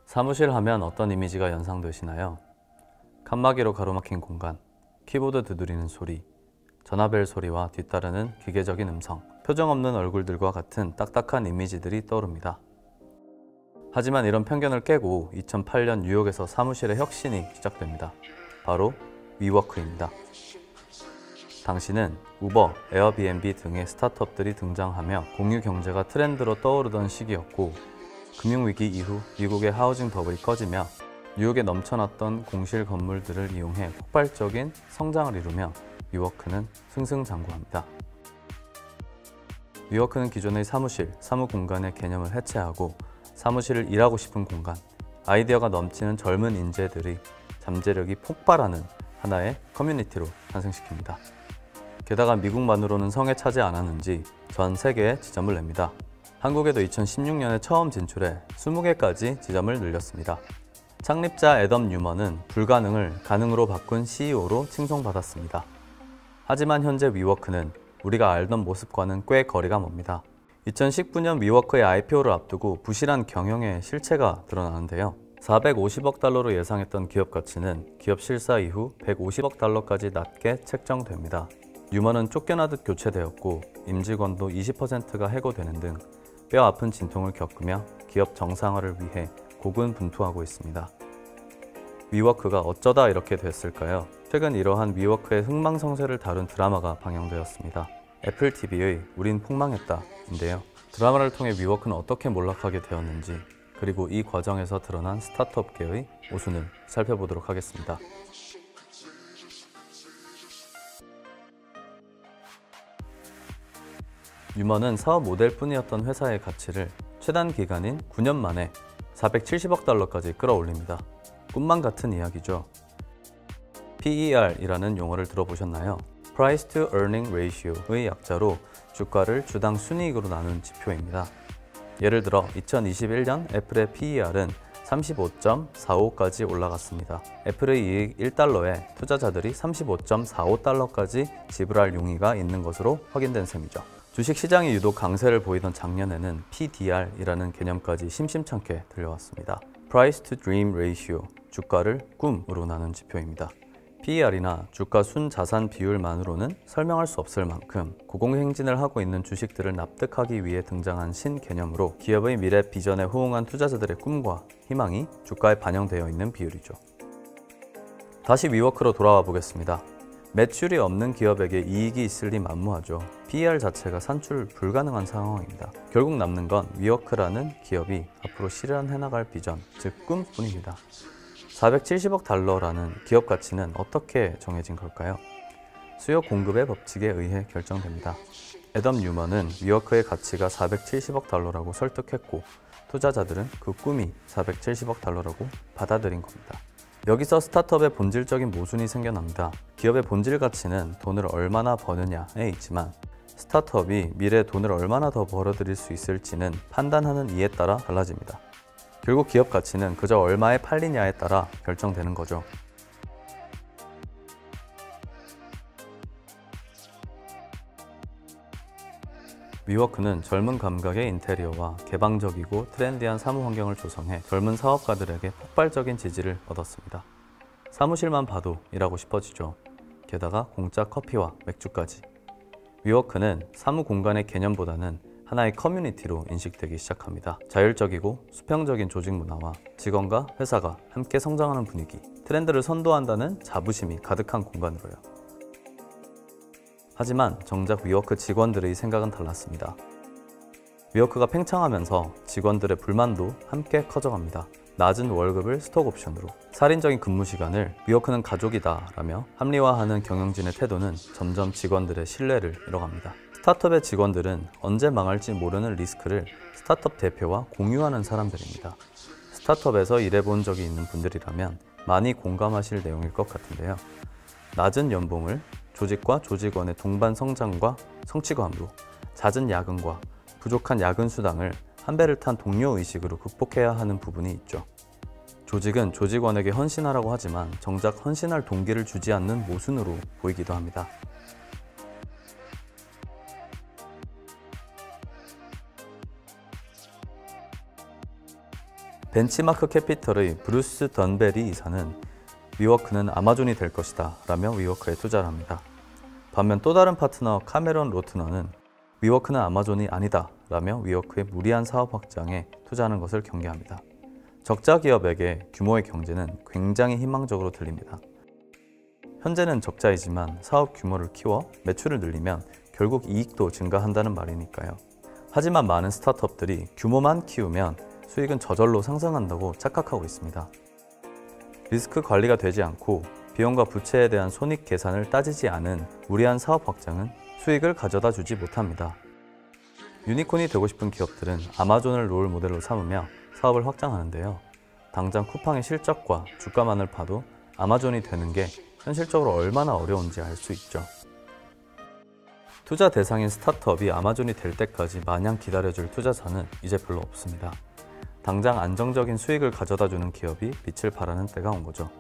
사무실 하면 어떤 이미지가 연상되시나요? 칸막이로 가로막힌 공간, 키보드 두드리는 소리, 전화벨 소리와 뒤따르는 기계적인 음성, 표정 없는 얼굴들과 같은 딱딱한 이미지들이 떠오릅니다. 하지만 이런 편견을 깨고 2008년 뉴욕에서 사무실의 혁신이 시작됩니다. 바로 위워크입니다. 당시는 우버, 에어비앤비 등의 스타트업들이 등장하며 공유 경제가 트렌드로 떠오르던 시기였고, 금융위기 이후 미국의 하우징 버블이 커지며 뉴욕에 넘쳐났던 공실 건물들을 이용해 폭발적인 성장을 이루며 위워크는 승승장구합니다. 위워크는 기존의 사무실, 사무 공간의 개념을 해체하고 사무실을 일하고 싶은 공간, 아이디어가 넘치는 젊은 인재들이 잠재력이 폭발하는 하나의 커뮤니티로 탄생시킵니다. 게다가 미국만으로는 성에 차지 않았는지 전 세계에 지점을 냅니다. 한국에도 2016년에 처음 진출해 20개까지 지점을 늘렸습니다. 창립자 애덤 뉴먼은 불가능을 가능으로 바꾼 CEO로 칭송받았습니다. 하지만 현재 위워크는 우리가 알던 모습과는 꽤 거리가 멉니다. 2019년 위워크의 IPO를 앞두고 부실한 경영의 실체가 드러나는데요. 450억 달러로 예상했던 기업 가치는 기업 실사 이후 150억 달러까지 낮게 책정됩니다. 뉴먼은 쫓겨나듯 교체되었고 임직원도 20%가 해고되는 등 뼈아픈 진통을 겪으며 기업 정상화를 위해 고군분투하고 있습니다. 위워크가 어쩌다 이렇게 됐을까요? 최근 이러한 위워크의 흥망성쇠를 다룬 드라마가 방영되었습니다. 애플 TV의 우린 폭망했다 인데요. 드라마를 통해 위워크는 어떻게 몰락하게 되었는지, 그리고 이 과정에서 드러난 스타트업계의 모순을 살펴보도록 하겠습니다. 뉴먼은 사업 모델뿐이었던 회사의 가치를 최단 기간인 9년 만에 470억 달러까지 끌어올립니다. 꿈만 같은 이야기죠. PER이라는 용어를 들어보셨나요? Price to Earning Ratio의 약자로 주가를 주당 순이익으로 나눈 지표입니다. 예를 들어 2021년 애플의 PER은 35.45까지 올라갔습니다. 애플의 이익 1달러에 투자자들이 35.45달러까지 지불할 용의가 있는 것으로 확인된 셈이죠. 주식시장이 유독 강세를 보이던 작년에는 PDR이라는 개념까지 심심찮게 들려왔습니다. Price to Dream Ratio, 주가를 꿈으로 나눈 지표입니다. PER이나 주가 순자산 비율만으로는 설명할 수 없을 만큼 고공행진을 하고 있는 주식들을 납득하기 위해 등장한 신개념으로 기업의 미래 비전에 호응한 투자자들의 꿈과 희망이 주가에 반영되어 있는 비율이죠. 다시 위워크로 돌아와 보겠습니다. 매출이 없는 기업에게 이익이 있을 리 만무하죠. PER 자체가 산출 불가능한 상황입니다. 결국 남는 건 위워크라는 기업이 앞으로 실현해 나갈 비전, 즉 꿈뿐입니다. 470억 달러라는 기업 가치는 어떻게 정해진 걸까요? 수요 공급의 법칙에 의해 결정됩니다. 애덤 뉴먼은 위워크의 가치가 470억 달러라고 설득했고, 투자자들은 그 꿈이 470억 달러라고 받아들인 겁니다. 여기서 스타트업의 본질적인 모순이 생겨납니다. 기업의 본질 가치는 돈을 얼마나 버느냐에 있지만, 스타트업이 미래에 돈을 얼마나 더 벌어들일 수 있을지는 판단하는 이에 따라 달라집니다. 결국 기업 가치는 그저 얼마에 팔리냐에 따라 결정되는 거죠. 위워크는 젊은 감각의 인테리어와 개방적이고 트렌디한 사무 환경을 조성해 젊은 사업가들에게 폭발적인 지지를 얻었습니다. 사무실만 봐도 일하고 싶어지죠. 게다가 공짜 커피와 맥주까지. 위워크는 사무 공간의 개념보다는 하나의 커뮤니티로 인식되기 시작합니다. 자율적이고 수평적인 조직 문화와 직원과 회사가 함께 성장하는 분위기, 트렌드를 선도한다는 자부심이 가득한 공간으로요. 하지만 정작 위워크 직원들의 생각은 달랐습니다. 위워크가 팽창하면서 직원들의 불만도 함께 커져갑니다. 낮은 월급을 스톡 옵션으로, 살인적인 근무 시간을 위워크는 가족이다 라며 합리화하는 경영진의 태도는 점점 직원들의 신뢰를 잃어갑니다. 스타트업의 직원들은 언제 망할지 모르는 리스크를 스타트업 대표와 공유하는 사람들입니다. 스타트업에서 일해본 적이 있는 분들이라면 많이 공감하실 내용일 것 같은데요. 낮은 연봉을 조직과 조직원의 동반 성장과 성취감으로, 잦은 야근과 부족한 야근 수당을 한 배를 탄 동료 의식으로 극복해야 하는 부분이 있죠. 조직은 조직원에게 헌신하라고 하지만 정작 헌신할 동기를 주지 않는 모순으로 보이기도 합니다. 벤치마크 캐피털의 브루스 던베리 이사는 위워크는 아마존이 될 것이다 라며 위워크에 투자를 합니다. 반면 또 다른 파트너 카메론 로트너는 위워크는 아마존이 아니다 라며 위워크의 무리한 사업 확장에 투자하는 것을 경계합니다. 적자 기업에게 규모의 경제는 굉장히 희망적으로 들립니다. 현재는 적자이지만 사업 규모를 키워 매출을 늘리면 결국 이익도 증가한다는 말이니까요. 하지만 많은 스타트업들이 규모만 키우면 수익은 저절로 상승한다고 착각하고 있습니다. 리스크 관리가 되지 않고 비용과 부채에 대한 손익 계산을 따지지 않은 무리한 사업 확장은 수익을 가져다 주지 못합니다. 유니콘이 되고 싶은 기업들은 아마존을 롤 모델로 삼으며 사업을 확장하는데요. 당장 쿠팡의 실적과 주가만을 봐도 아마존이 되는 게 현실적으로 얼마나 어려운지 알 수 있죠. 투자 대상인 스타트업이 아마존이 될 때까지 마냥 기다려줄 투자자는 이제 별로 없습니다. 당장 안정적인 수익을 가져다주는 기업이 빛을 발하는 때가 온 거죠.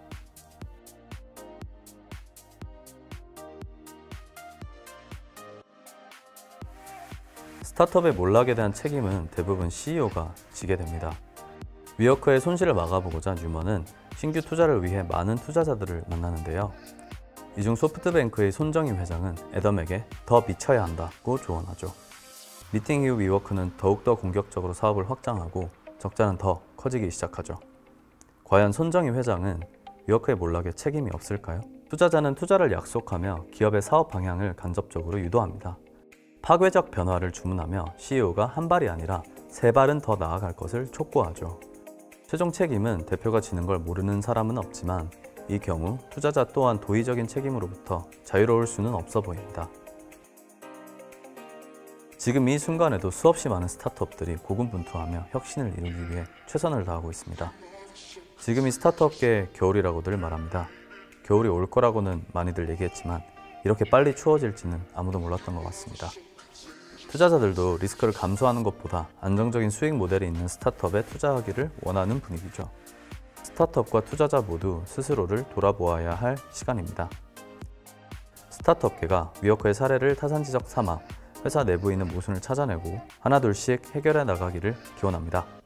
스타트업의 몰락에 대한 책임은 대부분 CEO가 지게 됩니다. 위워크의 손실을 막아보고자 뉴먼은 신규 투자를 위해 많은 투자자들을 만나는데요. 이 중 소프트뱅크의 손정희 회장은 애덤에게 더 미쳐야 한다고 조언하죠. 미팅 이후 위워크는 더욱더 공격적으로 사업을 확장하고 적자는 더 커지기 시작하죠. 과연 손정희 회장은 위워크의 몰락에 책임이 없을까요? 투자자는 투자를 약속하며 기업의 사업 방향을 간접적으로 유도합니다. 파괴적 변화를 주문하며 CEO가 한 발이 아니라 세 발은 더 나아갈 것을 촉구하죠. 최종 책임은 대표가 지는 걸 모르는 사람은 없지만 이 경우 투자자 또한 도의적인 책임으로부터 자유로울 수는 없어 보입니다. 지금 이 순간에도 수없이 많은 스타트업들이 고군분투하며 혁신을 이루기 위해 최선을 다하고 있습니다. 지금이 스타트업계의 겨울이라고들 말합니다. 겨울이 올 거라고는 많이들 얘기했지만 이렇게 빨리 추워질지는 아무도 몰랐던 것 같습니다. 투자자들도 리스크를 감소하는 것보다 안정적인 수익 모델이 있는 스타트업에 투자하기를 원하는 분위기죠. 스타트업과 투자자 모두 스스로를 돌아보아야 할 시간입니다. 스타트업계가 위워크의 사례를 타산지적 삼아 회사 내부에 있는 모순을 찾아내고 하나둘씩 해결해 나가기를 기원합니다.